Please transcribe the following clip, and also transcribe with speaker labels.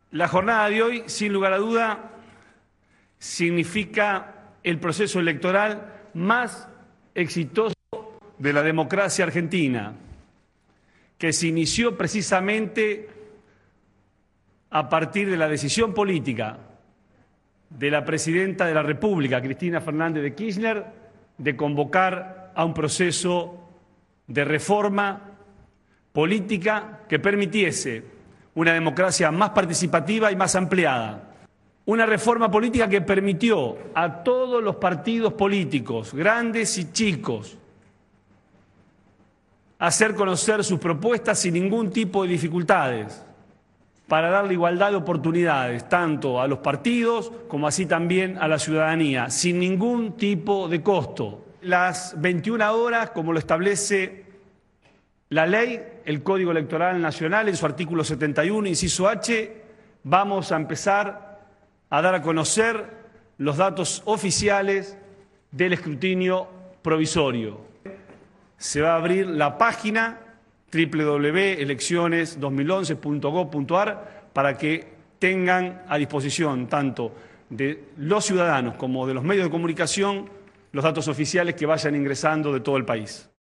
Speaker 1: La jornada de hoy, sin lugar a duda, significa el proceso electoral más exitoso de la democracia argentina, que se inició precisamente a partir de la decisión política de la presidenta de la República, Cristina Fernández de Kirchner, de convocar a un proceso de reforma política que permitiese una democracia más participativa y más ampliada. Una reforma política que permitió a todos los partidos políticos, grandes y chicos, hacer conocer sus propuestas sin ningún tipo de dificultades, para darle igualdad de oportunidades, tanto a los partidos como así también a la ciudadanía, sin ningún tipo de costo. Las 21 horas, como lo establece la ley, el Código Electoral Nacional, en su artículo 71, inciso H, vamos a empezar a dar a conocer los datos oficiales del escrutinio provisorio. Se va a abrir la página www.elecciones2011.gov.ar para que tengan a disposición tanto de los ciudadanos como de los medios de comunicación los datos oficiales que vayan ingresando de todo el país.